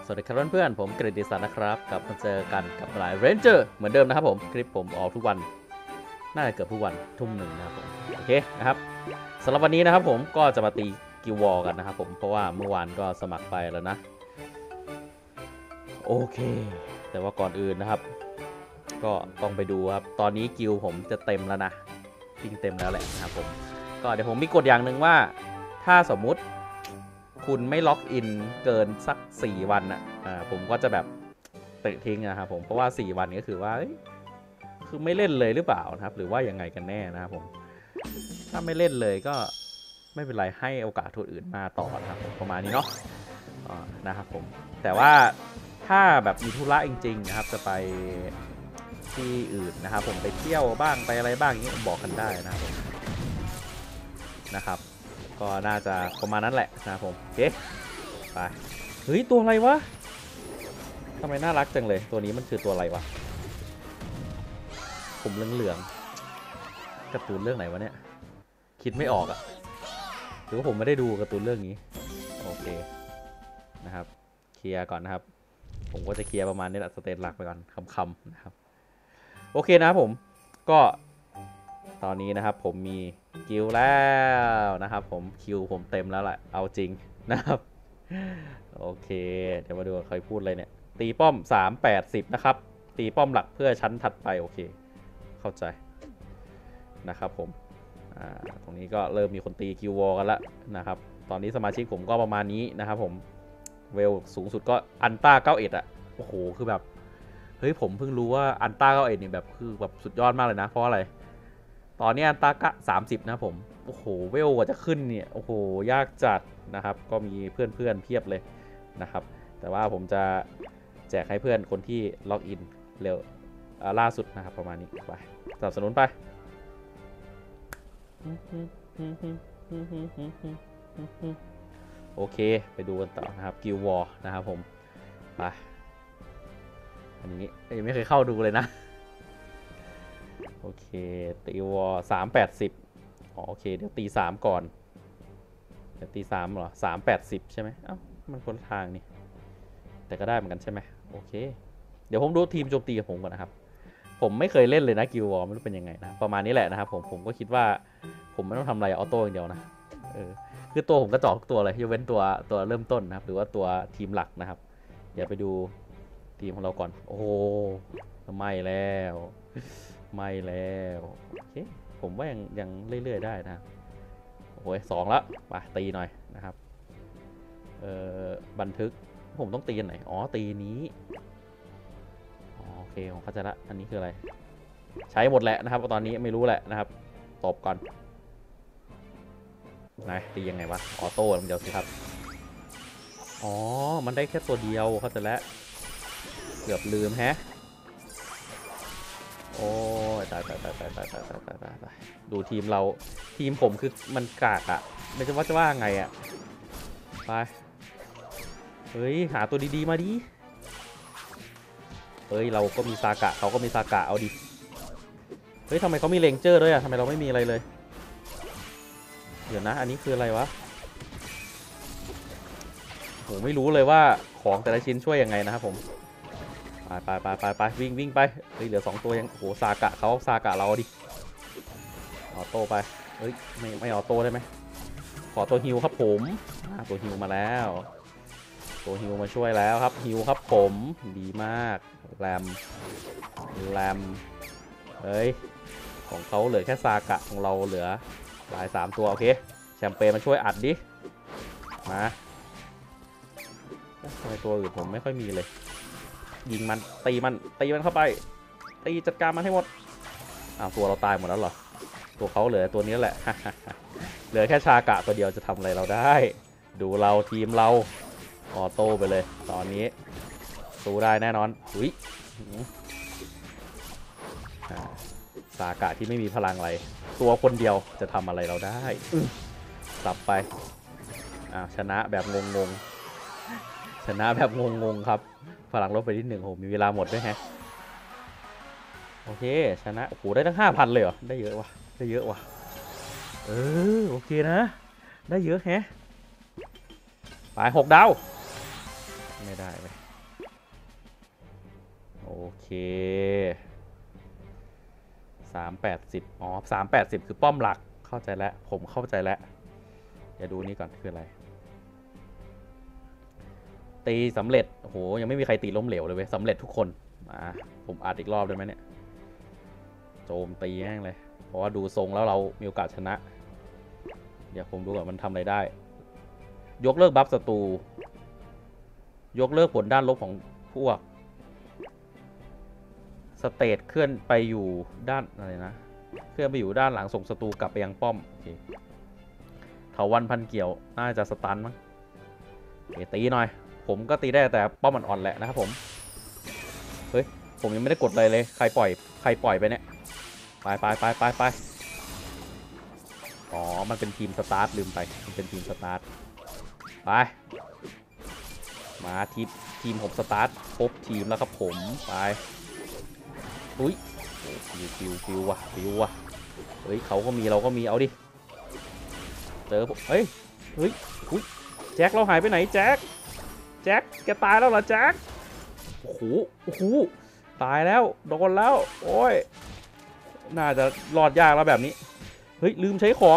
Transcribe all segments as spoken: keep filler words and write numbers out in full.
สวัสดีครับเพื่อนๆผมกฤติศักดิ์นะครับกลับมาเจอกันกับหลายเรนเจอร์เหมือนเดิมนะครับผมคลิปผมออกทุกวันน่าจะเกือบทุกวันทุ่มหนึ่งนะครับผมโอเคนะครับสำหรับวันนี้นะครับผมก็จะมาตีกิววอลกันนะครับผมเพราะว่าเมื่อวานก็สมัครไปแล้วนะโอเคแต่ว่าก่อนอื่นนะครับก็ต้องไปดูครับตอนนี้กิวผมจะเต็มแล้วนะจริงเต็มแล้วแหละนะครับผมก็เดี๋ยวผมมีกฎอย่างหนึ่งว่าถ้าสมมุติคุณไม่ล็อกอินเกินสักสี่วันอ่ะอ่าผมก็จะแบบเตะทิ้งนะครับผมเพราะว่าสี่วันก็คือว่าคือไม่เล่นเลยหรือเปล่านะครับหรือว่ายังไงกันแน่นะครับผมถ้าไม่เล่นเลยก็ไม่เป็นไรให้โอกาสคนอื่นมาต่อนะครับผมประมาณนี้เนาะนะครับผมแต่ว่าถ้าแบบมีธุระจริงๆนะครับจะไปที่อื่นนะครับผมไปเที่ยวบ้างไปอะไรบ้างอย่างนี้บอกกันได้นะครับผมนะครับก็น่าจะประมาณนั้นแหละนะครับผมโอเคไปเฮ้ยตัวอะไรวะทำไมน่ารักจังเลยตัวนี้มันคือตัวอะไรวะผมเหลืองๆการ์ตูนเรื่องไหนวะเนี่ยคิดไม่ออกอะหรือว่าผมไม่ได้ดูการ์ตูนเรื่องนี้โอเคนะครับเคลียร์ก่อนนะครับผมก็จะเคลียร์ประมาณนี้แหละสเตตหลักไปก่อนคำๆนะครับโอเคนะครับผมก็ตอนนี้นะครับผมมีคิวแล้วนะครับผมคิวผมเต็มแล้วแหละเอาจริงนะครับโอเคเดี๋ยวมาดูใครพูดอะไรเนี่ยตีป้อมสาม แปด สิบนะครับตีป้อมหลักเพื่อชั้นถัดไปโอเคเข้าใจนะครับผมตรงนี้ก็เริ่มมีคนตีคิววอลกันแล้วนะครับตอนนี้สมาชิกผมก็ประมาณนี้นะครับผมเวลสูงสุดก็อันต้าเก้าสิบเอ็ดอ่ะโอ้โหคือแบบเฮ้ยผมเพิ่งรู้ว่าอันต้าเก้าสิบเอ็ดนี่แบบคือแบบสุดยอดมากเลยนะเพราะอะไรตอนนี้อันต้ากะสามสิบนะผมโอ้โหเวลกว่าจะขึ้นเนี่ยโอ้โหยากจัดนะครับก็มีเพื่อนเพื่อนเพียบเลยนะครับแต่ว่าผมจะแจกให้เพื่อนคนที่ล็อกอินเร็วล่าสุดนะครับประมาณนี้ไปสนับสนุนไปโอเคไปดูกันต่อนะครับกิลวอร์นะครับผมไปอันนี้ยังไม่เคยเข้าดูเลยนะโอเคตีวอสามแปดสิบอ๋อโอเคเดี๋ยวตีสามก่อนเดี๋ยวตีสามเหรอสามแปดสิบใช่ไหมเอ้ามันคนละทางนี่แต่ก็ได้เหมือนกันใช่ไหมโอเคเดี๋ยวผมดูทีมโจมตีกับผมก่อนนะครับผมไม่เคยเล่นเลยนะกิลวอไม่รู้เป็นยังไงนะประมาณนี้แหละนะครับผมผมก็คิดว่าผมไม่ต้องทำอะไรออโต้อย่างเดียวนะเออคือตัวผมกระจอกตัวเลยยกเว้นตัวตัวเริ่มต้นนะครับหรือว่าตัวทีมหลักนะครับเดี๋ยวไปดูทีมของเราก่อนโอ้โหไม่แล้วไม่แล้วโอเคผมว่ายังยังเรื่อยๆได้นะโอ้ยสองแล้วไปตีหน่อยนะครับเอ่อบันทึกผมต้องตีอันไหนอ๋อตีนี้โอเคผมเข้าใจละอันนี้คืออะไรใช้หมดแหละนะครับตอนนี้ไม่รู้แหละนะครับตบก่อนนะตียังไงวะออโต้มันเดียวสิครับอ๋อมันได้แค่ตัวเดียวเข้าใจแล้วเกือบลืมแฮะโอ้ยตายตายตายตายตายตายตายตายตายตายดูทีมเราทีมผมคือมันกากอะไม่ใช่ว่าจะว่าไงอะไปเฮ้ยหาตัวดีๆมาดิเฮ้ยเราก็มีซากะเขาก็มีซากะเอาดิเฮ้ยทำไมเขามีเลนเจอร์ด้วยอะทำไมเราไม่มีอะไรเลยเดี๋ยวนะอันนี้คืออะไรวะโหไม่รู้เลยว่าของแต่ละชิ้นช่วยยังไงนะครับผมไปไปไปไปไปวิ่งวิ่งไปเฮ้ยเหลือสองตัวยังโหซากะเขาซากะเราดิออโต้ไปเฮ้ยไม่ไม่ออโต้ได้ไหมขอตัวฮิวครับผมตัวฮิวมาแล้วตัวฮิวมาช่วยแล้วครับฮิวครับผมดีมากแรมแรมเฮ้ยของเขาเหลือแค่ซากะของเราเหลือหลายสามตัวโอเคแชมเปญมาช่วยอัดดิมาทำไมตัวอื่นผมไม่ค่อยมีเลยยิงมันตีมันตีมันเข้าไปตีจัดการมันให้หมดอ้าวตัวเราตายหมดแล้วเหรอตัวเขาเหลือตัวนี้แหละ เหลือแค่ชากะตัวเดียวจะทำอะไรเราได้ดูเราทีมเราออโต้ไปเลยตอนนี้สู้ได้แน่นอนอุ้ยซากะที่ไม่มีพลังอะไรตัวคนเดียวจะทำอะไรเราได้สับไปอ้าวชนะแบบงงๆชนะแบบงงๆครับพลังลดไปที่หนึ่งโหมีเวลาหมดด้วยแฮะโอเคชนะโอ้โหได้ตั้งห้าพันเลยเหรอได้เยอะวะได้เยอะวะเออโอเคนะได้เยอะแฮะไปหกดาวไม่ได้ไปโอเคสามแปดสิบอ๋อสามแปดสิบคือป้อมหลักเข้าใจแล้วผมเข้าใจแล้วเดี๋ยวดูนี่ก่อนคืออะไรตีสำเร็จโอ้โหยังไม่มีใครตีล้มเหลวเลยเว้ยสำเร็จทุกคนมาผมอัดอีกรอบได้ไหมเนี่ยโจมตีแห้งเลยเพราะว่าดูทรงแล้วเรามีโอกาสชนะเดี๋ยวผมดูก่อนมันทำอะไรได้ยกเลิกบัฟศัตรูยกเลิกผลด้านลบของพวกสเตตเคลื่อนไปอยู่ด้านอะไรนะเคลื่อนไปอยู่ด้านหลังส่งศัตรูกลับไปยังป้อมโอเคเถาวัลย์พันเกี่ยวน่าจะสตันมั้งเอตีหน่อยผมก็ตีได้แต่ป้อมมันอ่อนแหละนะครับผมเฮ้ยผมยังไม่ได้กดเลยเลยใครปล่อยใครปล่อยไปเนี่ยไปไปไปไปไปอ๋อมันเป็นทีมสตาร์ทลืมไปมันเป็นทีมสตาร์ทไปมาทีมทีมผมสตาร์ทครบทีมแล้วครับผมไปอุ้ยฟิวฟิวฟิวว่ะฟิวว่ะเฮ้ยเขาก็มีเราก็มีเอาดิเจอผมเฮ้ยเฮ้ยอุ้ยแจ็คเราหายไปไหนแจ็คแจ็คแกตายแล้วเหรอแจ็คโอ้โหโอ้โหตายแล้วโดนแล้วโอ้ยน่าจะรอดยากแล้วแบบนี้เฮ้ยลืมใช้ของ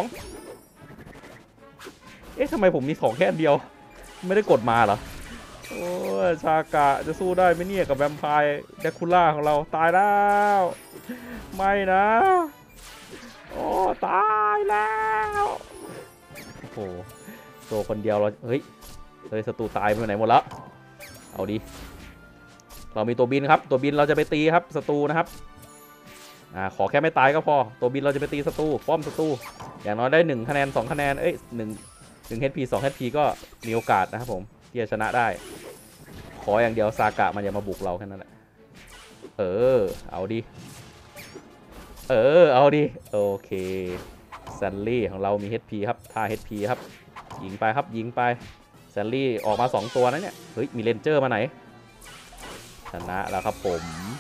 เอ๊ะทำไมผมมีของแค่อันเดียวไม่ได้กดมาเหรอโอ้ชากะจะสู้ได้ไหมเนี่ยกับแวมไพร์แดคูล่าของเราตายแล้วไม่นะโอ้ตายแล้วโอ้โหตัวคนเดียวเราเฮ้ยเลยศัตรูตายไปไหนหมดแล้วเอาดิเรามีตัวบินครับตัวบินเราจะไปตีครับศัตรูนะครับอ่าขอแค่ไม่ตายก็พอตัวบินเราจะไปตีศัตรูป้อมศัตรูอย่างน้อยได้หนึ่งคะแนนสองคะแนนเอ้ยหนึ่งหนึ่ง เอช พี สอง เอช พี ก็มีโอกาสนะครับผมที่จะชนะได้ขออย่างเดียวซากะมันอย่ามาบุกเราแค่นั้นแหละเออเอาดิเออเอาดิโอเคซันลี่ของเรามี เอช พี ครับท่า เอช พี ครับยิงไปครับยิงไปซันลี่ออกมาสองตัวนะเนี่ยเฮ้ยมีเรนเจอร์มาไหนชนะแล้วครับผม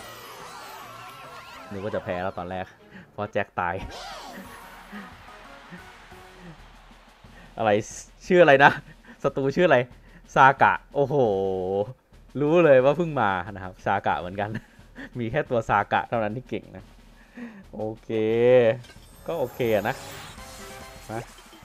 นึกว่าจะแพ้แล้วตอนแรกเพราะแจ็คตายอะไรชื่ออะไรนะศัตรูชื่ออะไรซากะโอ้โหรู้เลยว่าเพิ่งมานะครับซากะเหมือนกันมีแค่ตัวซากะเท่านั้นที่เก่งนะโอเคก็โอเคนะนะ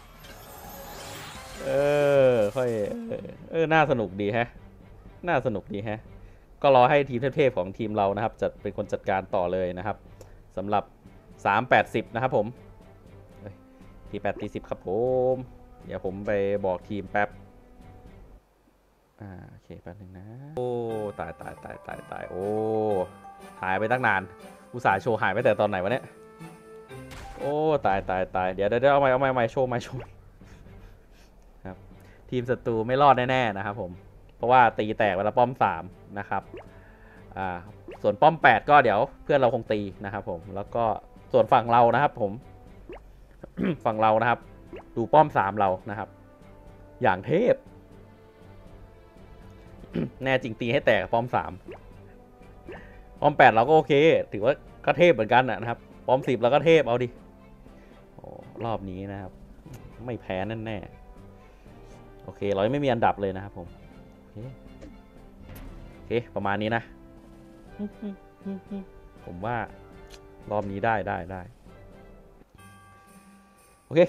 เออค่อยเออน่าสนุกดีแฮะน่าสนุกดีแฮะก็รอให้ทีมเทพๆของทีมเรานะครับจะเป็นคนจัดการต่อเลยนะครับสำหรับสาม แปดสิบนะครับผมทีแปดตีสิบครับผมเดี๋ยวผมไปบอกทีมแป๊บอ่าโอเคแป๊บนึงนะโอ้ตายตายตายตายตายโอ้หายไปตั้งนานอุตส่าห์โชว์หายไปแต่ตอนไหนวะเนี่ยโอ้ตายตายตายเดี๋ยวเดี๋ยวเอาใหม่เอาใหม่เอาใหม่โชว์ใหม่โชว์ครับทีมศัตรูไม่รอดแน่ๆนะครับผมเพราะว่าตีแตกเวลาป้อมสามนะครับอ่าส่วนป้อมแปดก็เดี๋ยวเพื่อนเราคงตีนะครับผมแล้วก็ส่วนฝั่งเรานะครับผม ฝั่งเรานะครับดูป้อมสามเรานะครับอย่างเทพ แน่จริงตีให้แตกป้อมสามป้อมแปดเราก็โอเคถือว่าก็เทพเหมือนกันนะครับป้อมสิบเราก็เทพเอาดิโอ้รอบนี้นะครับไม่แพ้แน่แน่โอเคเราไม่มีอันดับเลยนะครับผมโอเคโอเคประมาณนี้นะ ผมว่ารอบนี้ได้ได้ได้โอเค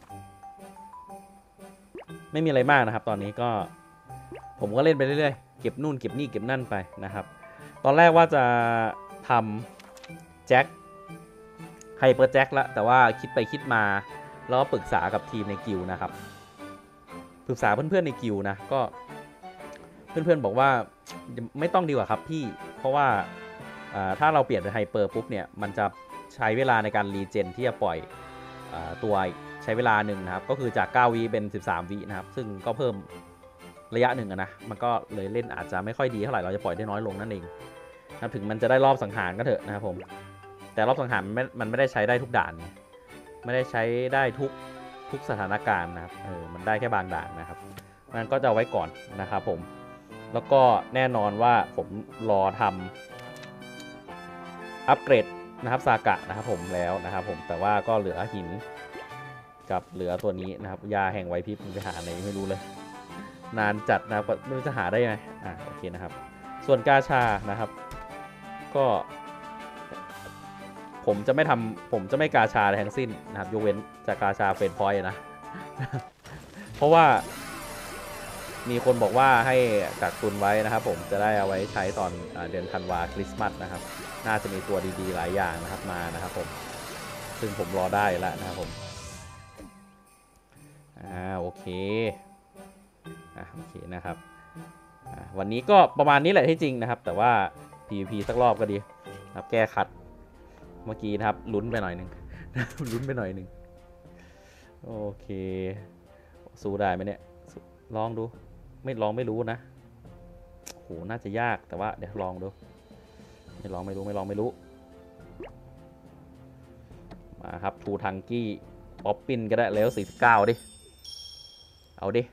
ไม่มีอะไรมากนะครับตอนนี้ก็ผมก็เล่นไปเรื่อยๆเก็บนู่นเก็บนี่เก็บนั่นไปนะครับตอนแรกว่าจะทำแจ็คไฮเปอร์แจ็คละแต่ว่าคิดไปคิดมาแล้วก็ปรึกษากับทีมในกิลนะครับปรึกษาเพื่อนๆในกิลนะก็เพื่อนๆบอกว่าไม่ต้องดีกว่าครับพี่เพราะว่าถ้าเราเปลี่ยนเป็นไฮเปอร์ปุ๊บเนี่ยมันจะใช้เวลาในการรีเจนที่จะปล่อยตัวใช้เวลาหนึ่งนะครับก็คือจากเก้าวิเป็นสิบสามวินะครับซึ่งก็เพิ่มระยะหนึ่งนะมันก็เลยเล่นอาจจะไม่ค่อยดีเท่าไหร่เราจะปล่อยได้น้อยลงนั่นเองนะถึงมันจะได้รอบสังหารก็เถอะนะครับผมแต่รอบสังหารมันไม่มันไม่ได้ใช้ได้ทุกด่านไม่ได้ใช้ได้ทุกทุกสถานการณ์นะครับเออมันได้แค่บางด่านนะครับมันก็จะเอาไว้ก่อนนะครับผมแล้วก็แน่นอนว่าผมรอทำอัปเกรดนะครับซากะนะครับผมแล้วนะครับผมแต่ว่าก็เหลือหินกับเหลือตัวนี้นะครับยาแห่งไวพริบไปหาไหนไม่รู้เลยนานจัดนะครับไม่รู้จะหาได้ไหมอ่าโอเคนะครับส่วนกาชานะครับก็ผมจะไม่ทำผมจะไม่กาชาอะไรทั้งสิ้นนะครับยกเว้นจะกาชาเฟรนพอยต์นะ เพราะว่ามีคนบอกว่าให้กักตุนไว้นะครับผมจะได้เอาไว้ใช้ตอนเดือนธันวาคริสต์มาสนะครับน่าจะมีตัวดีๆหลายอย่างนะครับมานะครับผมซึ่งผมรอได้แล้วนะครับผมอ่าโอเคอ่าโอเคนะครับวันนี้ก็ประมาณนี้แหละที่จริงนะครับแต่ว่า พี วี พี สักรอบก็ดีนะครับแก้ขัดเมื่อกี้นะครับลุ้นไปหน่อยหนึ่ง ลุ้นไปหน่อยหนึ่งโอเคสู้ได้ไหมเนี่ยลองดูไม่ลองไม่รู้นะโหน่าจะยากแต่ว่าเดี๋ยวลองดูไม่ลองไม่รู้ไม่ลองไม่รู้มาครับทูทังกี้ป๊อปปินก็ได้เลเวลสี่สิบเก้าดิเอาดิ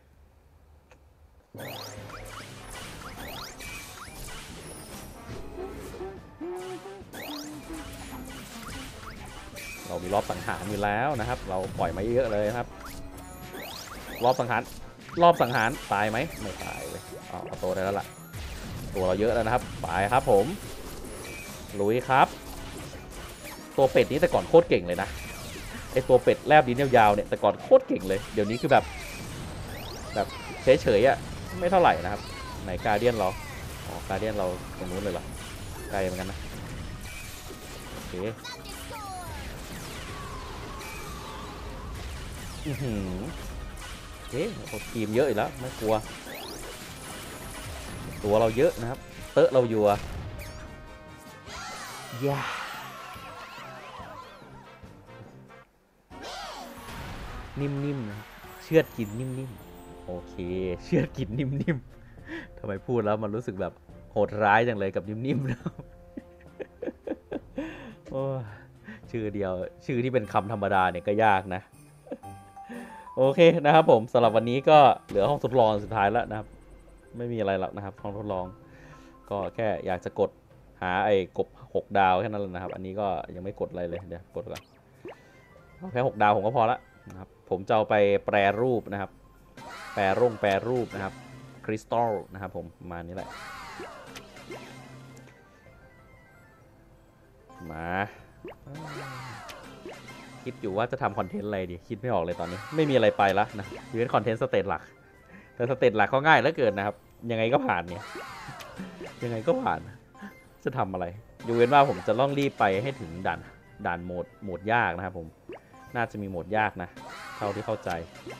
เรามีรอบสังหารอยู่แล้วนะครับเราปล่อยมาเยอะเลยครับรอบสังหารรอบสังหารตายไหมไม่ตายเลยเอาเอาตัวได้แล้วล่ะตัวเราเยอะแล้วนะครับไปครับผมลุยครับตัวเป็ดนี้แต่ก่อนโคตรเก่งเลยนะไอตัวเป็ดแลบลิ้นยาวๆเนี่ยแต่ก่อนโคตรเก่งเลยเดี๋ยวนี้คือแบบแบบเฉยๆอ่ะไม่เท่าไหร่นะครับไหนการเดียนเราอ๋อการเดียนเราตรงนู้นเลยเหรอไกลเหมือนกันนะโอเคอือหือเอ๊ะทีมเยอะอีกแล้วไม่กลัวตัวเราเยอะนะครับเตอะเราอยู่อะย่านิ่มๆนะเชือดกินนิ่มๆโอเคเชือดกินนิ่มๆทำไมพูดแล้วมันรู้สึกแบบโหดร้ายจังเลยกับนิ่มๆนะโอ้ชื่อเดียวชื่อที่เป็นคำธรรมดาเนี่ยก็ยากนะโอเคนะครับผมสำหรับวันนี้ก็เหลือห้องทดลองสุดท้ายแล้วนะครับไม่มีอะไรหรอกนะครับห้องทดลองก็แค่อยากจะกดหาไอ้กบหกดาวแค่นั้นแหละนะครับอันนี้ก็ยังไม่กดอะไรเลยเดี๋ยวกดก่อนแค่หกดาวผมก็พอละนะครับผมจะเอาไปแปรรูปนะครับแปรร่งแปรรูปนะครับคริสตัลนะครับผมประมาณนี้แหละมาคิดอยู่ว่าจะทำคอนเทนต์อะไรดีคิดไม่ออกเลยตอนนี้ไม่มีอะไรไปละนะอยู่ในคอนเทนต์สเตจหลักแต่สเตจหลักก็ง่ายเหลือเกินนะครับยังไงก็ผ่านเนี่ยยังไงก็ผ่านจะทำอะไรยกเว้นว่าผมจะต้องรีบไปให้ถึงด่านด่านโหมดโหมดยากนะครับผมน่าจะมีโหมดยากนะเท่าที่เข้าใจ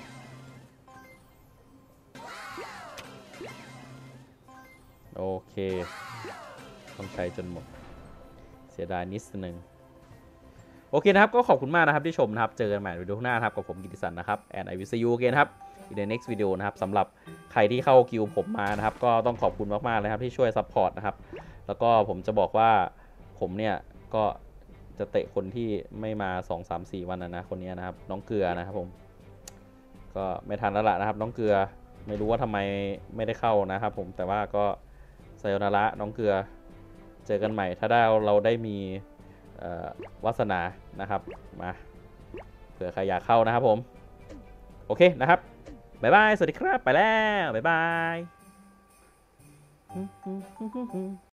โอเคต้องใช้จนหมดเสียดายนิดนึงโอเคนะครับก็ขอบคุณมากนะครับที่ชมนะครับเจอกันใหม่ในวิดีโอหน้าครับกับผมกิติศักดิ์นะครับ and I will see you again ครับ in the next video นะครับสำหรับใครที่เข้าคิวผมมานะครับก็ต้องขอบคุณมากๆเลยครับที่ช่วยซัพพอร์ตนะครับแล้วก็ผมจะบอกว่าผมเนี่ยก็จะเตะคนที่ไม่มา สอง สาม สี่ วันนะนะคนนี้นะครับน้องเกลือนะครับผมก็ไม่ทันแล้วล่ะนะครับน้องเกลือไม่รู้ว่าทำไมไม่ได้เข้านะครับผมแต่ว่าก็ไซโยนาระน้องเกลือเจอกันใหม่ถ้าได้เราได้มีวาสนานะครับมาเผื่อใครอยากเข้านะครับผมโอเคนะครับบ๊ายบายสวัสดีครับไปแล้วบ๊ายบาย